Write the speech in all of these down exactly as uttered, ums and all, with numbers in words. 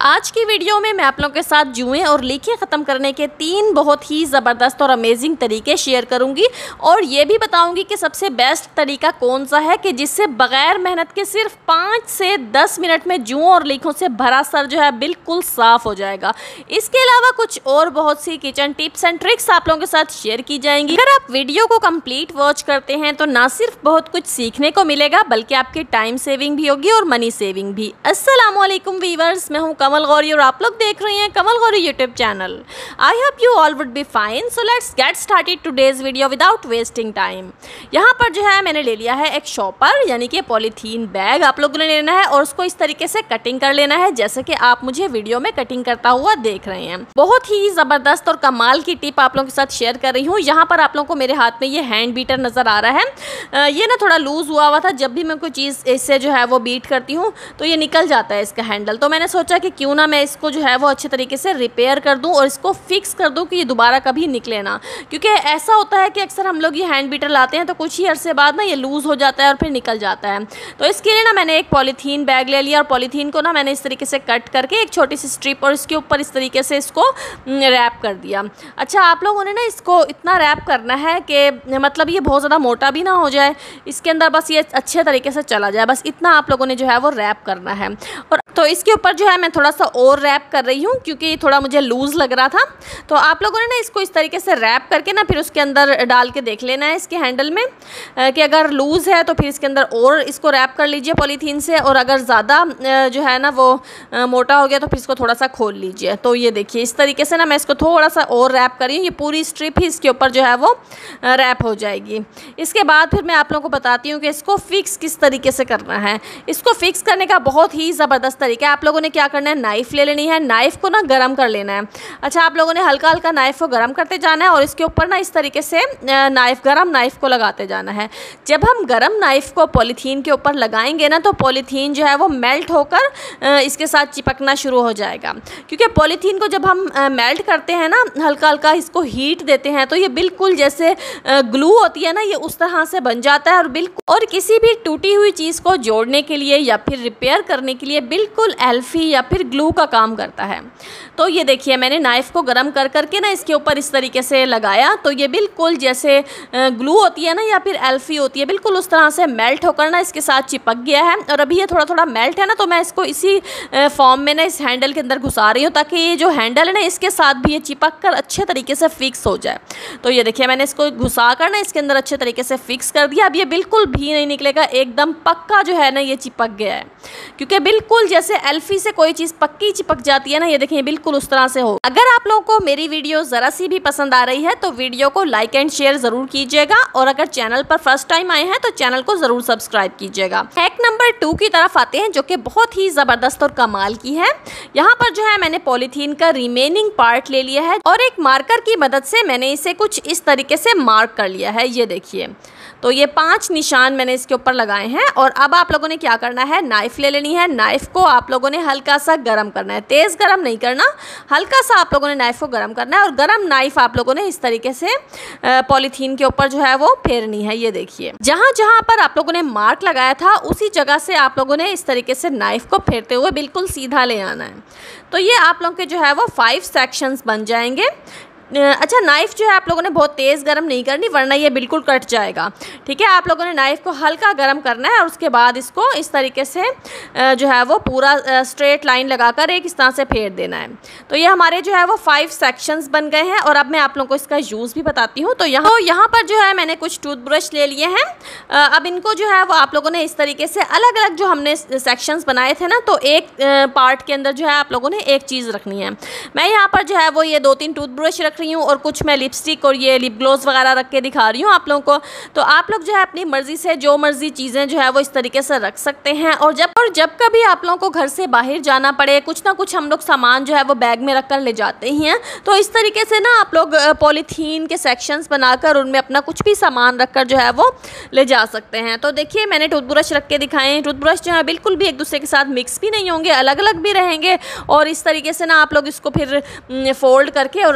आज की वीडियो में मैं आप लोगों के साथ जुएं और लीकें ख़त्म करने के तीन बहुत ही ज़बरदस्त और अमेजिंग तरीके शेयर करूंगी और ये भी बताऊंगी कि सबसे बेस्ट तरीका कौन सा है कि जिससे बग़ैर मेहनत के सिर्फ पाँच से दस मिनट में जुओं और लीकों से भरा सर जो है बिल्कुल साफ़ हो जाएगा। इसके अलावा कुछ और बहुत सी किचन टिप्स एंड ट्रिक्स आप लोगों के साथ शेयर की जाएंगी। अगर आप वीडियो को कंप्लीट वॉच करते हैं तो ना सिर्फ बहुत कुछ सीखने को मिलेगा बल्कि आपकी टाइम सेविंग भी होगी और मनी सेविंग भी। अस्सलाम वालेकुम वीवर्स, मैं हूँ कमल गौरी और आप लोग देख रहे हैं Kamal Gauri YouTube channel. I hope you all would be fine, so let's get started today's video without wasting time. यहाँ पर जो है मैंने ले लिया है एक शॉपर यानी कि पॉलीथीन बैग आप लोगों ने लेना है और उसको इस तरीके से कटिंग कर लेना है जैसे कि आप मुझे वीडियो में कटिंग करता हुआ देख रहे हैं। बहुत ही ज़बरदस्त और कमाल की टिप आप लोगों के साथ शेयर कर रही हूँ। यहाँ पर आप लोगों को मेरे हाथ में ये हैंड बीटर नज़र आ रहा है। ये ना थोड़ा लूज़ हुआ हुआ था, जब भी मैं कोई चीज़ इससे जो है वो बीट करती हूँ तो ये निकल जाता है इसका हैंडल। तो मैंने सोचा कि क्यों ना मैं इसको जो है वो अच्छे तरीके से रिपेयर कर दूं और इसको फिक्स कर दूं कि ये दोबारा कभी निकले ना, क्योंकि ऐसा होता है कि अक्सर हम लोग ये हैंड बीटर लाते हैं तो कुछ ही अरसे बाद ना ये लूज़ हो जाता है और फिर निकल जाता है। तो इसके लिए ना मैंने एक पॉलीथीन बैग ले लिया और पॉलीथीन को ना मैंने इस तरीके से कट करके एक छोटी सी स्ट्रिप और इसके ऊपर इस तरीके से इसको रैप कर दिया। अच्छा, आप लोगों ने ना इसको इतना रैप करना है कि मतलब ये बहुत ज़्यादा मोटा भी ना हो जाए, इसके अंदर बस ये अच्छे तरीके से चला जाए, बस इतना आप लोगों ने जो है वो रैप करना है। और तो इसके ऊपर जो है मैं थोड़ा सा और रैप कर रही हूँ क्योंकि ये थोड़ा मुझे लूज़ लग रहा था। तो आप लोगों ने ना इसको इस तरीके से रैप करके ना फिर उसके अंदर डाल के देख लेना है इसके हैंडल में कि अगर लूज़ है तो फिर इसके अंदर और इसको रैप कर लीजिए पॉलीथीन से, और अगर ज़्यादा जो है ना वो मोटा हो गया तो फिर इसको थोड़ा सा खोल लीजिए। तो ये देखिए इस तरीके से ना मैं इसको थोड़ा सा और रैप कर रही हूँ, ये पूरी स्ट्रिप ही इसके ऊपर जो है वो रैप हो जाएगी। इसके बाद फिर मैं आप लोगों को बताती हूँ कि इसको फिक्स किस तरीके से करना है। इसको फिक्स करने का बहुत ही ज़बरदस्त तरीका है। आप लोगों ने क्या करना है, नाइफ़ ले लेनी है, नाइफ़ को ना गरम कर लेना है। अच्छा, आप लोगों ने हल्का हल्का नाइफ़ को गरम करते जाना है और इसके ऊपर ना इस तरीके से नाइफ़ गरम नाइफ़ को लगाते जाना है। जब हम गरम नाइफ़ को पॉलीथीन के ऊपर लगाएंगे ना तो पॉलीथीन जो है वो मेल्ट होकर इसके साथ चिपकना शुरू हो जाएगा, क्योंकि पॉलीथीन को जब हम मेल्ट करते हैं ना, हल्का हल्का इसको हीट देते हैं तो ये बिल्कुल जैसे ग्लू होती है ना, ये उस तरह से बन जाता है और बिल्कुल और किसी भी टूटी हुई चीज़ को जोड़ने के लिए या फिर रिपेयर करने के लिए बिल्कुल एल्फी या फिर ग्लू का काम करता है। तो ये देखिए मैंने नाइफ़ को गरम कर करके ना इसके ऊपर इस तरीके से लगाया तो ये बिल्कुल जैसे ग्लू होती है ना या फिर एल्फी होती है, बिल्कुल उस तरह से मेल्ट होकर ना इसके साथ चिपक गया है। और अभी ये थोड़ा थोड़ा मेल्ट है ना तो मैं इसको इसी फॉर्म में ना इस हैंडल के अंदर घुसा रही हूँ ताकि ये जो हैंडल है ना इसके साथ भी ये चिपक कर अच्छे तरीके से फिक्स हो जाए। तो ये देखिए मैंने इसको घुसा कर ना इसके अंदर अच्छे तरीके से फिक्स कर दिया। अब ये बिल्कुल भी नहीं निकलेगा, एकदम पक्का जो है ना ये चिपक गया है, क्योंकि बिल्कुल जैसे एल्फी से कोई चीज़ पक्की चिपक जाती है ना, ये देखिए बिल्कुल उस तरह से हो। अगर आप लोगों को मेरी वीडियो ज़रा सी भी पसंद आ रही है तो वीडियो को लाइक एंड शेयर ज़रूर कीजिएगा और अगर चैनल पर फर्स्ट टाइम आए हैं तो चैनल को ज़रूर सब्सक्राइब कीजिएगा। हैक नंबर टू की तरफ आते हैं जो कि बहुत ही ज़बरदस्त और कमाल की है। यहाँ पर जो है मैंने पॉलीथीन का रिमेनिंग पार्ट ले लिया है और एक मार्कर की मदद से मैंने इसे कुछ इस तरीके से मार्क कर लिया है। ये देखिए, तो ये पांच निशान मैंने इसके ऊपर लगाए हैं। और अब आप लोगों ने क्या करना है, नाइफ़ ले लेनी है, नाइफ़ को आप लोगों ने हल्का सा गरम करना है, तेज़ गरम नहीं करना, हल्का सा आप लोगों ने नाइफ़ को गरम करना है और गरम नाइफ़ आप लोगों ने इस तरीके से पॉलीथीन के ऊपर जो है वो फेरनी है। ये देखिए जहाँ जहाँ पर आप लोगों ने मार्क लगाया था उसी जगह से आप लोगों ने इस तरीके से नाइफ़ को फेरते हुए बिल्कुल सीधा ले आना है। तो ये आप लोगों के जो है वो फाइव सेक्शंस बन जाएंगे। अच्छा, नाइफ़ जो है आप लोगों ने बहुत तेज़ गरम नहीं करनी वरना ये बिल्कुल कट जाएगा। ठीक है, आप लोगों ने नाइफ़ को हल्का गरम करना है और उसके बाद इसको इस तरीके से जो है वो पूरा स्ट्रेट लाइन लगाकर एक इस तरह से फेर देना है। तो ये हमारे जो है वो फाइव सेक्शंस बन गए हैं। और अब मैं आप लोगों को इसका यूज़ भी बताती हूँ। तो यहाँ तो यहाँ पर जो है मैंने कुछ टूथब्रश ले लिए हैं। अब इनको जो है वो आप लोगों ने इस तरीके से अलग अलग जो हमने सेक्शंस बनाए थे ना, तो एक पार्ट के अंदर जो है आप लोगों ने एक चीज़ रखनी है। मैं यहाँ पर जो है वो ये दो तीन टूथब्रश रख रही हूँ और कुछ मैं लिपस्टिक और ये लिप ग्लोस वगैरह रख के दिखा रही हूँ आप लोगों को। तो आप लोग जो है अपनी मर्ज़ी से जो मर्ज़ी चीज़ें जो है वो इस तरीके से रख सकते हैं। और जब और जब कभी आप लोगों को घर से बाहर जाना पड़े, कुछ ना कुछ हम लोग सामान जो है वो बैग में रख कर ले जाते ही हैं, तो इस तरीके से ना आप लोग पॉलीथीन के सेक्शंस बनाकर उनमें अपना कुछ भी सामान रख कर जो है वो ले जा सकते हैं। तो देखिए मैंने टूथब्रश रख के दिखाए हैं। टूथब्रश जो है बिल्कुल भी एक दूसरे के साथ मिक्स भी नहीं होंगे, अलग अलग भी रहेंगे। और इस तरीके से ना आप लोग इसको फिर फोल्ड करके और रबर बैंड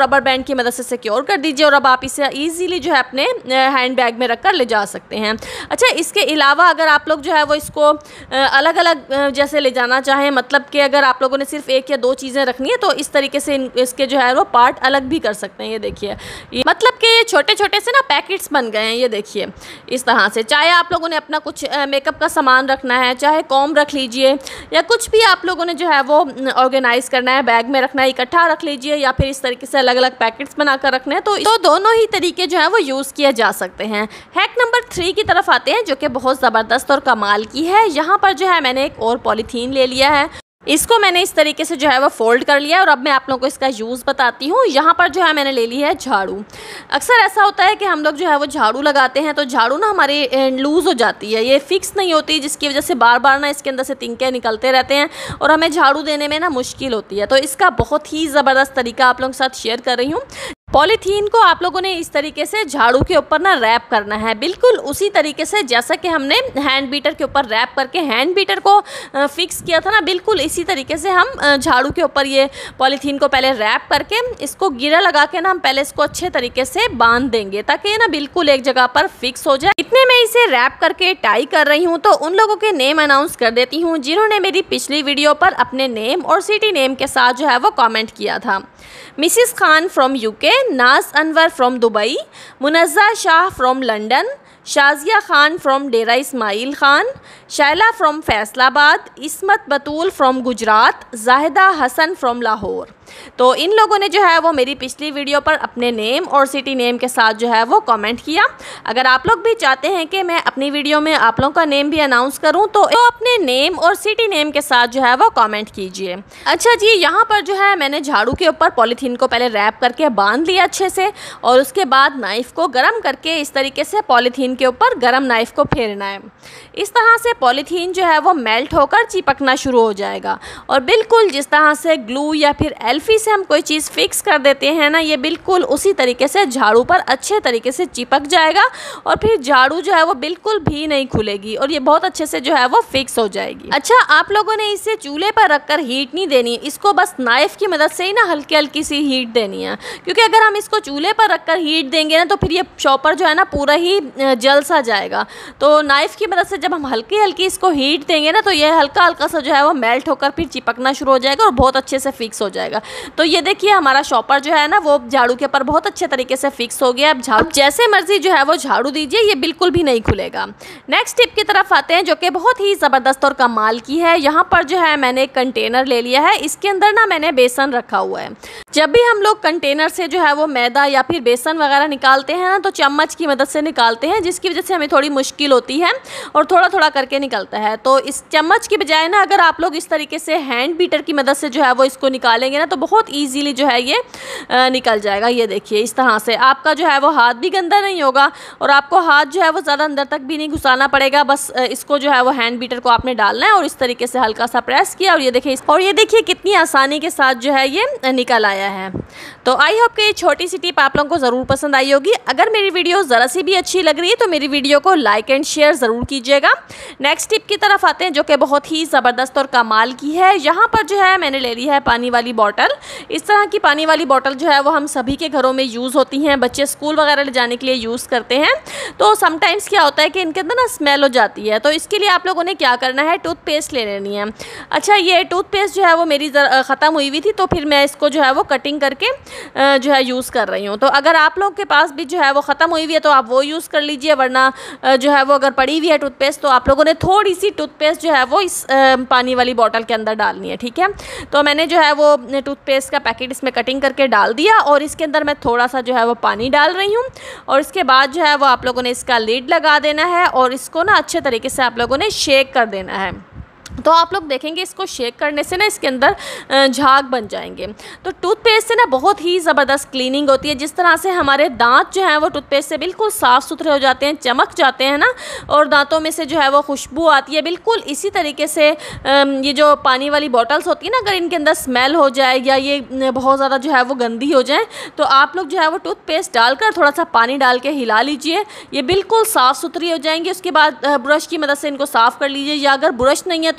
की मदद से सिक्योर कर दीजिए और अब आप इसे ईजीली जो है अपने हैंड बैग में रख कर ले जा सकते हैं। अच्छा, इसके अलावा अगर आप लोग जो है वो इसको अलग अलग जैसे ले जाना चाहें, मतलब कि अगर आप लोगों ने सिर्फ एक या दो चीज़ें रखनी है तो इस तरीके से इसके जो है वो पार्ट अलग भी कर सकते हैं। ये देखिए, मतलब कि ये छोटे छोटे से ना पैकेट्स बन गए हैं। ये देखिए इस तरह से, चाहे आप लोगों ने अपना कुछ मेकअप का सामान रखना है, चाहे कॉम रख लीजिए, या कुछ भी आप लोगों ने जो है वो ऑर्गेनाइज करना है, बैग में रखना है, इकट्ठा रख लीजिए, या फिर इस तरीके से अलग अलग पैकेट्स बनाकर रखने हैं, तो, तो दोनों ही तरीके जो है वो यूज़ किए जा सकते हैं। हैक नंबर थ्री की तरफ आते हैं, जो कि बहुत ज़बरदस्त और कमाल की है। यहाँ पर जो है मैंने एक और पॉलीथीन ले लिया है, इसको मैंने इस तरीके से जो है वो फोल्ड कर लिया और अब मैं आप लोगों को इसका यूज़ बताती हूँ। यहाँ पर जो है मैंने ले ली है झाड़ू। अक्सर ऐसा होता है कि हम लोग जो है वो झाड़ू लगाते हैं तो झाड़ू ना हमारी लूज़ हो जाती है, ये फिक्स नहीं होती, जिसकी वजह से बार बार ना इसके अंदर से तिनके निकलते रहते हैं और हमें झाड़ू देने में ना मुश्किल होती है। तो इसका बहुत ही ज़बरदस्त तरीका आप लोगों के साथ शेयर कर रही हूँ। पॉलीथीन को आप लोगों ने इस तरीके से झाड़ू के ऊपर ना रैप करना है, बिल्कुल उसी तरीके से जैसा कि हमने हैंड बीटर के ऊपर रैप करके हैंड बीटर को फिक्स किया था ना, बिल्कुल इसी तरीके से हम झाड़ू के ऊपर ये पॉलीथीन को पहले रैप करके इसको गिरा लगा के ना हम पहले इसको अच्छे तरीके से बांध देंगे ताकि ये ना बिल्कुल एक जगह पर फिक्स हो जाए। इतने में इसे रैप करके टाई कर रही हूँ तो उन लोगों के नेम अनाउंस कर देती हूँ जिन्होंने मेरी पिछली वीडियो पर अपने नेम और सिटी नेम के साथ जो है वो कॉमेंट किया था। Mrs Khan from UK, Naz Anwar from Dubai, Munazza Shah from London, Shazia Khan from Dera Ismail Khan, Shaila from Faisalabad, Ismat Batool from Gujarat, Zahida Hasan from Lahore. तो इन लोगों ने जो है वो मेरी पिछली वीडियो पर अपने नेम और सिटी नेम के साथ जो है वो कमेंट किया। अगर आप लोग भी चाहते हैं कि मैं अपनी वीडियो में आप लोगों का नेम भी अनाउंस करूं तो, तो अपने नेम और सिटी नेम के साथ जो है वो कमेंट कीजिए। अच्छा जी, यहाँ पर जो है मैंने झाड़ू के ऊपर पॉलीथीन को पहले रैप करके बांध लिया अच्छे से और उसके बाद नाइफ़ को गर्म करके इस तरीके से पॉलीथीन के ऊपर गर्म नाइफ़ को फेरना है। इस तरह से पॉलीथीन जो है वो मेल्ट होकर चिपकना शुरू हो जाएगा और बिल्कुल जिस तरह से ग्लू या फिर एल्फी से हम कोई चीज़ फिक्स कर देते हैं ना, ये बिल्कुल उसी तरीके से झाड़ू पर अच्छे तरीके से चिपक जाएगा और फिर झाड़ू जो है वो बिल्कुल भी नहीं खुलेगी और ये बहुत अच्छे से जो है वो फिक्स हो जाएगी। अच्छा, आप लोगों ने इसे चूल्हे पर रखकर हीट नहीं देनी, इसको बस नाइफ़ की मदद से ही ना हल्की हल्की सी हीट देनी है, क्योंकि अगर हम इसको चूल्हे पर रखकर हीट देंगे ना तो फिर ये चॉपर जो है ना पूरा ही जल सा जाएगा। तो नाइफ़ की मदद से जब हम हल्की हल्की इसको हीट देंगे ना तो ये हल्का हल्का सा जो है वो मेल्ट होकर फिर चिपकना शुरू हो जाएगा और बहुत अच्छे से फिक्स हो जाएगा। तो ये देखिए हमारा शॉपर जो है ना वो झाड़ू के ऊपर बहुत अच्छे तरीके से फिक्स हो गया। अब झाड़ू जैसे मर्जी जो है वो झाड़ू दीजिए, ये बिल्कुल भी नहीं खुलेगा। नेक्स्ट टिप की तरफ आते हैं जो कि बहुत ही ज़बरदस्त और कमाल की है। यहाँ पर जो है मैंने एक कंटेनर ले लिया है, इसके अंदर ना मैंने बेसन रखा हुआ है। जब भी हम लोग कंटेनर से जो है वो मैदा या फिर बेसन वगैरह निकालते हैं ना तो चम्मच की मदद से निकालते हैं, जिसकी वजह से हमें थोड़ी मुश्किल होती है और थोड़ा थोड़ा करके निकलता है। तो इस चम्मच की बजाय ना अगर आप लोग इस तरीके से हैंड बीटर की मदद से जो है वो इसको निकालेंगे ना तो बहुत ईजीली जो है ये आ, निकल जाएगा। ये देखिए इस तरह से आपका जो है वो हाथ भी गंदा नहीं होगा और आपको हाथ जो है वो ज़्यादा अंदर तक भी नहीं घुसाना पड़ेगा। बस इसको जो है वो हैंड बीटर को आपने डालना है और इस तरीके से हल्का सा प्रेस किया और ये देखिए और ये देखिए कितनी आसानी के साथ जो है ये निकल आया है। तो आई होप कि ये छोटी सी टिप आप लोगों को ज़रूर पसंद आई होगी। अगर मेरी वीडियो ज़रा सी भी अच्छी लग रही है तो मेरी वीडियो को लाइक एंड शेयर ज़रूर कीजिएगा। नेक्स्ट टिप की तरफ आते हैं जो कि बहुत ही ज़बरदस्त और कमाल की है। यहाँ पर जो है मैंने ले ली है पानी वाली बॉटल। इस तरह की पानी वाली बॉटल जो है वो हम सभी के घरों में यूज़ होती हैं, बच्चे स्कूल वगैरह ले जाने के लिए यूज़ करते हैं। तो समटाइम्स क्या होता है कि इनके अंदर ना स्मेल हो जाती है, तो इसके लिए आप लोगों ने क्या करना है, टूथपेस्ट ले लेनी है। अच्छा, ये टूथपेस्ट जो है वो मेरी ख़त्म हुई हुई थी तो फिर मैं इसको जो है वो कटिंग करके जो है यूज़ कर रही हूँ। तो अगर आप लोग के पास भी जो है वो ख़त्म हुई हुई है तो आप वो यूज़ कर लीजिए, वरना जो है वो अगर पड़ी हुई है टूथपेस्ट तो आप लोगों ने थोड़ी सी टूथपेस्ट जो है वो इस पानी वाली बॉटल के अंदर डालनी है। ठीक है, तो मैंने जो है वो टूथपेस्ट का पैकेट इसमें कटिंग करके डाल दिया और इसके अंदर मैं थोड़ा सा जो है वो पानी डाल रही हूँ और इसके बाद जो है वो आप लोगों ने इसका लिड लगा देना है और इसको ना अच्छे तरीके से आप लोगों ने शेक कर देना है। तो आप लोग देखेंगे इसको शेक करने से ना इसके अंदर झाग बन जाएंगे। तो टूथपेस्ट से ना बहुत ही ज़बरदस्त क्लीनिंग होती है। जिस तरह से हमारे दांत जो हैं वो टूथपेस्ट से बिल्कुल साफ़ सुथरे हो जाते हैं, चमक जाते हैं ना, और दांतों में से जो है वो खुशबू आती है, बिल्कुल इसी तरीके से ये जो पानी वाली बॉटल्स होती है ना, अगर इनके अंदर स्मेल हो जाए या ये बहुत ज़्यादा जो है वो गंदी हो जाए तो आप लोग जो है वो टूथपेस्ट डालकर थोड़ा सा पानी डाल के हिला लीजिए, ये बिल्कुल साफ़ सुथरी हो जाएंगी। उसके बाद ब्रश की मदद से इनको साफ़ कर लीजिए, या अगर ब्रश नहीं है तो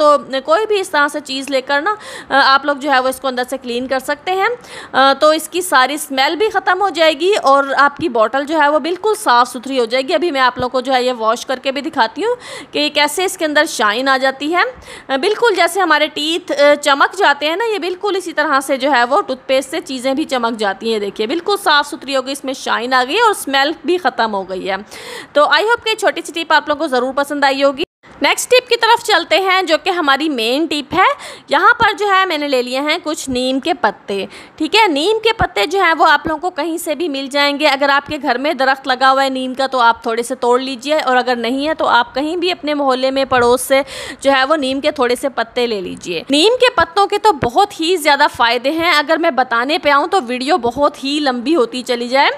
तो कोई भी इस तरह से चीज़ लेकर ना आप लोग जो है वो इसको अंदर से क्लीन कर सकते हैं। तो इसकी सारी स्मेल भी ख़त्म हो जाएगी और आपकी बॉटल जो है वो बिल्कुल साफ़ सुथरी हो जाएगी। अभी मैं आप लोगों को जो है ये वॉश करके भी दिखाती हूँ कि कैसे इसके अंदर शाइन आ जाती है। बिल्कुल जैसे हमारे टीथ चमक जाते हैं ना, ये बिल्कुल इसी तरह से जो है वो टूथपेस्ट से चीज़ें भी चमक जाती हैं। देखिए बिल्कुल साफ़ सुथरी हो गई, इसमें शाइन आ गई और स्मेल भी ख़त्म हो गई है। तो आई होप कि छोटी सी टिप आप लोगों को ज़रूर पसंद आई होगी। नेक्स्ट टिप की तरफ चलते हैं जो कि हमारी मेन टिप है। यहाँ पर जो है मैंने ले लिए हैं कुछ नीम के पत्ते। ठीक है, नीम के पत्ते जो हैं वो आप लोगों को कहीं से भी मिल जाएंगे। अगर आपके घर में दरख्त लगा हुआ है नीम का तो आप थोड़े से तोड़ लीजिए, और अगर नहीं है तो आप कहीं भी अपने मोहल्ले में पड़ोस से जो है वो नीम के थोड़े से पत्ते ले लीजिए। नीम के पत्तों के तो बहुत ही ज़्यादा फ़ायदे हैं। अगर मैं बताने पे आऊँ तो वीडियो बहुत ही लंबी होती चली जाए।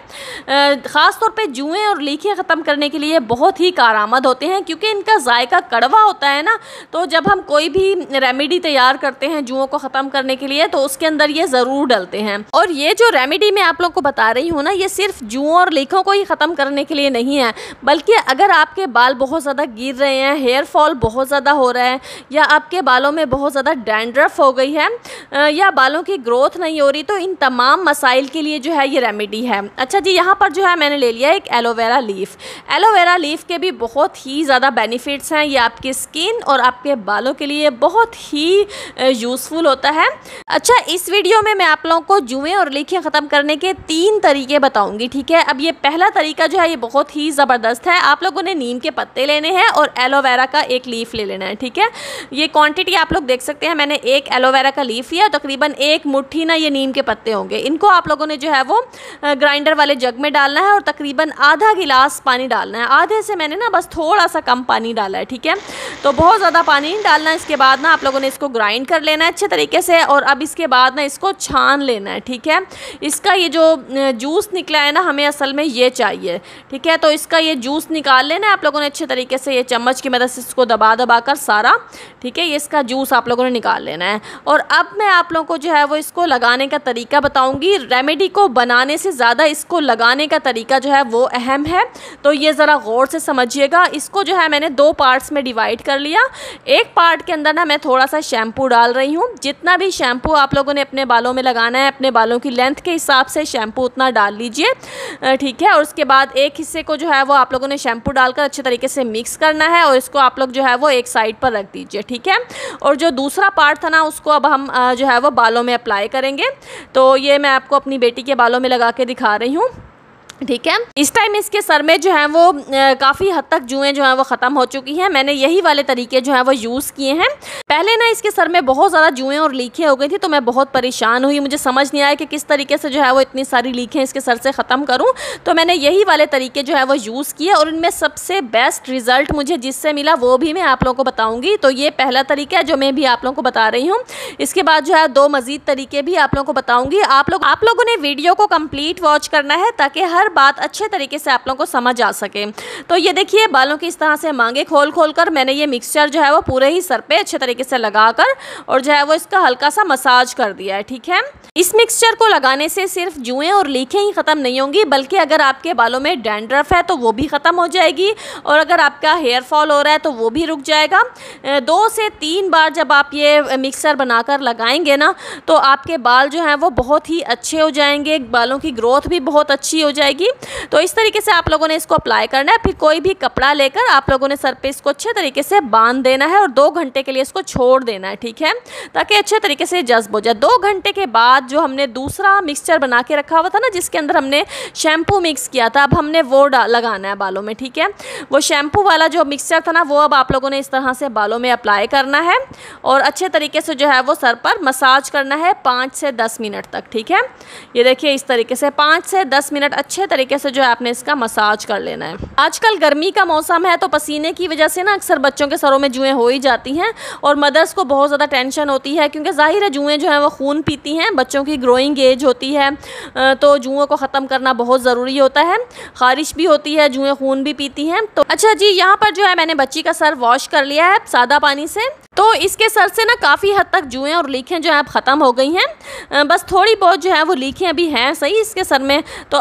ख़ास तौर पर जुएँ और लीखें ख़त्म करने के लिए बहुत ही कारआमद होते हैं, क्योंकि इनका जायका कड़वा होता है ना। तो जब हम कोई भी रेमेडी तैयार करते हैं जुओं को ख़त्म करने के लिए तो उसके अंदर ये ज़रूर डलते हैं। और ये जो रेमेडी मैं आप लोग को बता रही हूँ ना, ये सिर्फ जुओं और लीखों को ही ख़त्म करने के लिए नहीं है, बल्कि अगर आपके बाल बहुत ज़्यादा गिर रहे हैं, हेयर फॉल बहुत ज़्यादा हो रहा है, या आपके बालों में बहुत ज़्यादा डैंड्रफ हो गई है, या बालों की ग्रोथ नहीं हो रही, तो इन तमाम मसाइल के लिए जो है ये रेमेडी है। अच्छा जी, यहाँ पर जो है मैंने ले लिया एक एलोवेरा लीफ। एलोवेरा लीफ के भी बहुत ही ज़्यादा बेनिफिट्स हैं। ये आपकी स्किन और आपके बालों के लिए बहुत ही यूज़फुल होता है। अच्छा, इस वीडियो में मैं आप लोगों को जुएं और लीखें ख़त्म करने के तीन तरीके बताऊंगी। ठीक है, अब ये पहला तरीका जो है ये बहुत ही ज़बरदस्त है। आप लोगों ने नीम के पत्ते लेने हैं और एलोवेरा का एक लीफ ले लेना है। ठीक है, ये क्वांटिटी आप लोग देख सकते हैं। मैंने एक एलोवेरा का लीफ लिया, तकरीबन एक मुट्ठी ना ये नीम के पत्ते होंगे। इनको आप लोगों ने जो है वो ग्राइंडर वाले जग में डालना है और तकरीबन आधा गिलास पानी डालना है। आधे से मैंने ना बस थोड़ा सा कम पानी डाला है। ठीक है, तो बहुत ज़्यादा पानी नहीं डालना। इसके बाद ना आप लोगों ने इसको ग्राइंड कर लेना है अच्छे तरीके से, और अब इसके बाद ना इसको छान लेना है। ठीक है, इसका ये जो जूस निकला है ना, हमें असल में ये चाहिए। ठीक है, तो इसका ये जूस निकाल लेना है आप लोगों ने अच्छे तरीके से, ये चम्मच की मदद से इसको दबा दबा कर सारा। ठीक है, ये इसका जूस आप लोगों ने निकाल लेना है। और अब मैं आप लोगों को जो है वो इसको लगाने का तरीका बताऊँगी। रेमेडी को बनाने से ज़्यादा इसको लगाने का तरीका जो है वो अहम है, तो ये ज़रा गौर से समझिएगा। इसको जो है मैंने दो पार्ट्स में डिवाइड कर लिया। एक पार्ट के अंदर ना मैं थोड़ा सा शैम्पू डाल रही हूँ। जितना भी शैम्पू आप लोगों ने अपने बालों में लगाना है, अपने बालों की लेंथ के हिसाब से शैम्पू उतना डाल लीजिए। ठीक है, और उसके बाद एक हिस्से को जो है वो आप लोगों ने शैम्पू डालकर अच्छे तरीके से मिक्स करना है, और इसको आप लोग जो है वो एक साइड पर रख दीजिए। ठीक है, और जो दूसरा पार्ट था ना उसको अब हम जो है वो बालों में अप्लाई करेंगे। तो ये मैं आपको अपनी बेटी के बालों में लगा के दिखा रही हूँ। ठीक है, इस टाइम इसके सर में जो है वो काफ़ी हद तक जुएँ जो हैं वो ख़त्म हो चुकी हैं। मैंने यही वाले तरीके जो हैं वो यूज़ किए हैं। पहले ना इसके सर में बहुत ज़्यादा जुएँ और लीखें हो गई थी, तो मैं बहुत परेशान हुई। मुझे समझ नहीं आया कि किस तरीके से जो है वो इतनी सारी लीखें इसके सर से ख़त्म करूँ। तो मैंने यही वाले तरीके जो है वो यूज़ किए, और इनमें सबसे बेस्ट रिज़ल्ट मुझे जिससे मिला वो भी मैं आप लोगों को बताऊँगी। तो ये पहला तरीका है जो मैं भी आप लोगों को बता रही हूँ। इसके बाद जो है दो मज़ीद तरीके भी आप लोगों को बताऊँगी। आप लोग आप लोगों ने वीडियो को कम्प्लीट वॉच करना है ताकि हर बात अच्छे तरीके से आप लोगों को समझ आ सके। तो ये देखिए, बालों की इस तरह से मांगे खोल खोल कर मैंने ये मिक्सचर जो है वो पूरे ही सर पे अच्छे तरीके से लगाकर और जो है वो इसका हल्का सा मसाज कर दिया है। ठीक है, इस मिक्सचर को लगाने से सिर्फ जुएँ और लीखें ही ख़त्म नहीं होंगी, बल्कि अगर आपके बालों में डैंड्रफ है तो वो भी ख़त्म हो जाएगी, और अगर आपका हेयर फॉल हो रहा है तो वो भी रुक जाएगा। दो से तीन बार जब आप ये मिक्सचर बनाकर लगाएंगे ना, तो आपके बाल जो हैं वो बहुत ही अच्छे हो जाएंगे, बालों की ग्रोथ भी बहुत अच्छी हो जाएगी। तो इस तरीके से आप लोगों ने इसको अप्लाई करना है। फिर कोई भी कपड़ा लेकर आप लोगों ने सर पे इसको अच्छे तरीके से बांध देना है और दो घंटे के लिए इसको छोड़ देना है। ठीक है, ताकि अच्छे तरीके से जज्ब हो जाए। दो घंटे के बाद जो हमने दूसरा मिक्सचर बना के रखा हुआ था ना, जिसके अंदर हमने शैम्पू मिक्स किया था, अब हमने वो लगाना है बालों में। ठीक है, वो शैम्पू वाला जो मिक्सचर था ना, वो अब आप लोगों ने इस तरह से बालों में अप्लाई करना है और अच्छे तरीके से जो है वो सर पर मसाज करना है पाँच से दस मिनट तक। ठीक है, ये देखिए इस तरीके से पाँच से दस मिनट अच्छे तरीके से जो है आपने इसका मसाज कर लेना है। आजकल गर्मी का मौसम है, तो पसीने की वजह से ना अक्सर बच्चों के सरों में जुएँ हो ही जाती हैं, और मदर्स को बहुत ज़्यादा टेंशन होती है, क्योंकि ज़ाहिर है जुएँ जो हैं वो खून पीती हैं। बच्चों की ग्रोइंग एज होती है, तो जुओं को ख़त्म करना बहुत ज़रूरी होता है। ख़ारिश भी होती है, जुएँ खून भी पीती हैं। तो अच्छा जी, यहाँ पर जो है मैंने बच्ची का सर वॉश कर लिया है सादा पानी से। तो इसके सर से ना काफ़ी हद तक जुएँ और लीखें जो है अब ख़त्म हो गई हैं। बस थोड़ी बहुत जो है वो लीखें अभी हैं सही इसके सर में। तो अब मैं आप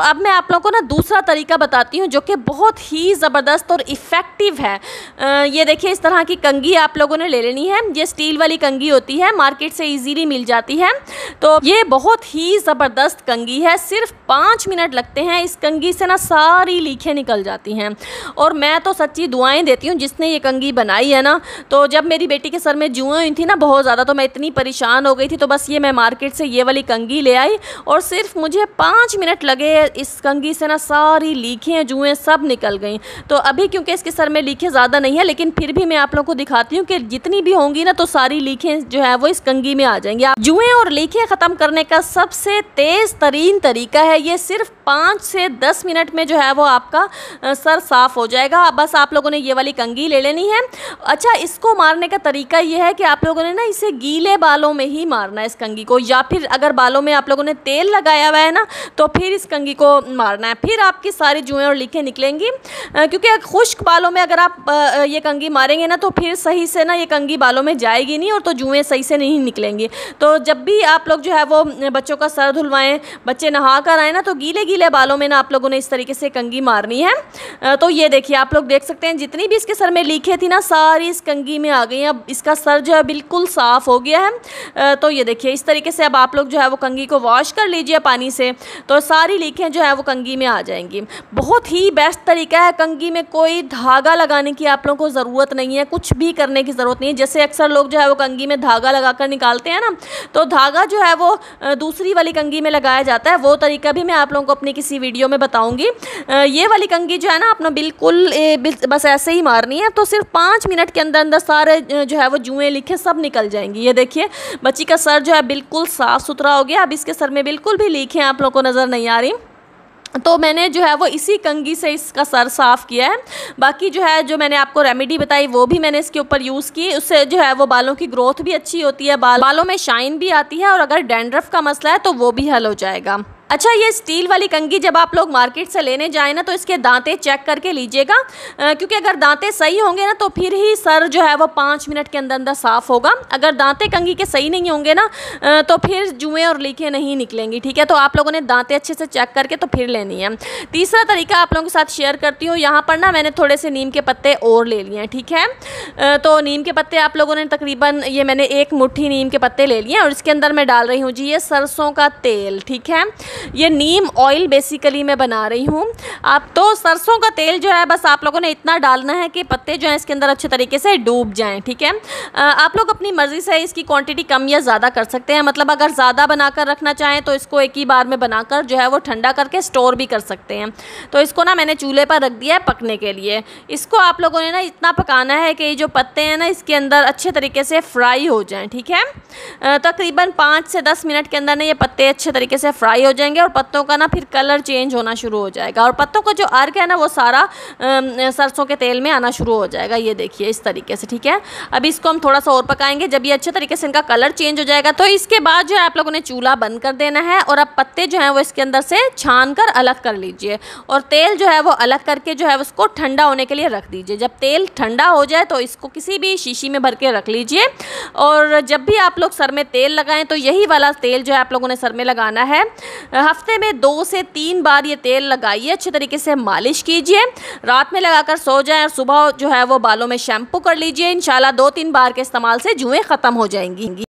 आप लोगों को ना दूसरा तरीका बताती हूँ जो कि बहुत ही ज़बरदस्त और इफ़ेक्टिव है। आ, ये देखिए, इस तरह की कंघी आप लोगों ने ले लेनी है। ये स्टील वाली कंघी होती है, मार्केट से इजीली मिल जाती है। तो ये बहुत ही ज़बरदस्त कंघी है, सिर्फ पाँच मिनट लगते हैं। इस कंघी से ना सारी लीखें निकल जाती हैं। और मैं तो सच्ची दुआएं देती हूँ जिसने ये कंघी बनाई है ना। तो जब मेरी बेटी के सर में जुएं हुई थी ना बहुत ज़्यादा, तो मैं इतनी परेशान हो गई थी, तो बस ये मैं मार्केट से ये वाली कंघी ले आई और सिर्फ मुझे पाँच मिनट लगे। इस कंघी से ना सारी लीखें जुएं सब निकल गई। तो अभी क्योंकि इसके सर में लीखें ज़्यादा नहीं है, लेकिन फिर भी मैं आप लोगों को दिखाती हूँ कि जितनी भी होंगी ना तो सारी लीखें जो है वो इस कंघी में आ जाएंगी। जुएं और लीखें ख़त्म करने का सबसे तेज़ तरीन तरीका है ये। सिर्फ पाँच से दस मिनट में जो है वो आपका सर साफ़ हो जाएगा। बस आप लोगों ने ये वाली कंघी ले लेनी है। अच्छा, इसको मारने का तरीका ये है कि आप लोगों ने ना इसे गीले बालों में ही मारना है इस कंघी को, या फिर अगर बालों में आप लोगों ने तेल लगाया हुआ है ना तो फिर इस कंघी को मारना है। फिर आपकी सारी जुएं और लीखें निकलेंगी। क्योंकि खुश्क बालों में अगर आप ये कंघी मारेंगे ना तो फिर सही से ना ये कंघी बालों में जाएगी नहीं और तो जुएं सही से नहीं निकलेंगी। तो जब भी आप लोग जो है वो बच्चों का सर धुलवाएं, बच्चे नहा कर आए ना, तो गीले गीले बालों में ना आप लोगों ने इस तरीके से कंघी मारनी है। तो ये देखिए, आप लोग देख सकते हैं जितनी भी इसके सर में लीखें थी ना सारी इस कंघी में आ गई हैं। अब इसका सर जो है बिल्कुल साफ़ हो गया है। तो ये देखिए, इस तरीके से अब आप लोग जो है वो कंघी को वॉश कर लीजिए पानी से, तो सारी लीखें जो है वो कंघी में आ जाएंगी। बहुत ही बेस्ट तरीका है। कंघी में कोई धागा लगाने की आप लोगों को ज़रूरत नहीं है, कुछ भी करने की ज़रूरत नहीं है। जैसे अक्सर लोग जो है वो कंघी में धागा लगा कर निकालते हैं ना, तो धागा जो है वो दूसरी वाली कंघी में लगाया जाता है। वो तरीका भी मैं आप लोगों को अपनी किसी वीडियो में बताऊँगी। ये वाली कंघी जो है ना अपना बिल्कुल बस ऐसे ही मारनी है। तो सिर्फ पाँच मिनट के अंदर अंदर सारे जो है वो जुएं लीखें सब निकल जाएंगी। ये देखिए, बच्ची का सर जो है बिल्कुल साफ़ सुथरा हो गया। अब इसके सर में बिल्कुल भी लीखें आप लोगों को नज़र नहीं आ रही। तो मैंने जो है वो इसी कंघी से इसका सर साफ़ किया है। बाकी जो है जो मैंने आपको रेमेडी बताई वो भी मैंने इसके ऊपर यूज़ की। उससे जो है वो बालों की ग्रोथ भी अच्छी होती है, बाल बालों में शाइन भी आती है, और अगर डैंड्रफ का मसला है तो वो भी हल हो जाएगा। अच्छा, ये स्टील वाली कंघी जब आप लोग मार्केट से लेने जाएँ ना तो इसके दांते चेक करके लीजिएगा, क्योंकि अगर दांते सही होंगे ना तो फिर ही सर जो है वो पाँच मिनट के अंदर अंदर साफ़ होगा। अगर दांते कंघी के सही नहीं होंगे ना तो फिर जुएं और लीखें नहीं निकलेंगी। ठीक है, तो आप लोगों ने दांते अच्छे से चेक करके तो फिर लेनी है। तीसरा तरीका आप लोगों के साथ शेयर करती हूँ। यहाँ पर ना मैंने थोड़े से नीम के पत्ते और ले लिए हैं। ठीक है, तो नीम के पत्ते आप लोगों ने तकरीबन ये मैंने एक मुट्ठी नीम के पत्ते ले लिए और इसके अंदर मैं डाल रही हूँ जी ये सरसों का तेल। ठीक है, ये नीम ऑयल बेसिकली मैं बना रही हूँ। आप तो सरसों का तेल जो है बस आप लोगों ने इतना डालना है कि पत्ते जो हैं इसके अंदर अच्छे तरीके से डूब जाएं। ठीक है, आप लोग अपनी मर्ज़ी से इसकी क्वांटिटी कम या ज़्यादा कर सकते हैं। मतलब अगर ज़्यादा बनाकर रखना चाहें तो इसको एक ही बार में बनाकर जो है वो ठंडा करके स्टोर भी कर सकते हैं। तो इसको ना मैंने चूल्हे पर रख दिया है पकने के लिए। इसको आप लोगों ने ना इतना पकाना है कि ये जो पत्ते हैं ना इसके अंदर अच्छे तरीके से फ्राई हो जाएँ। ठीक है, तकरीबन पाँच से दस मिनट के अंदर ना ये पत्ते अच्छे तरीके से फ्राई हो जाएंगे और पत्तों का ना फिर कलर चेंज होना शुरू हो जाएगा और पत्तों का जो अर्क है ना वो सारा सरसों के तेल में आना शुरू हो जाएगा। ये देखिए इस तरीके से। ठीक है, अभी इसको हम थोड़ा सा और पकाएंगे। जब ये अच्छे तरीके से इनका कलर चेंज हो जाएगा तो इसके बाद जो है आप लोगों ने चूल्हा बंद कर देना है और अब पत्ते जो हैं वो इसके अंदर से छान कर अलग कर लीजिए और तेल जो है वो अलग करके जो है उसको ठंडा होने के लिए रख दीजिए। जब तेल ठंडा हो जाए तो इसको किसी भी शीशी में भर के रख लीजिए और जब भी आप लोग सर में तेल लगाएं तो यही वाला तेल जो है आप लोगों ने सर में लगाना है। हफ्ते में दो से तीन बार ये तेल लगाइए, अच्छे तरीके से मालिश कीजिए, रात में लगाकर सो जाएं और सुबह जो है वो बालों में शैम्पू कर लीजिए। इंशाल्लाह दो तीन बार के इस्तेमाल से जुएं ख़त्म हो जाएंगी।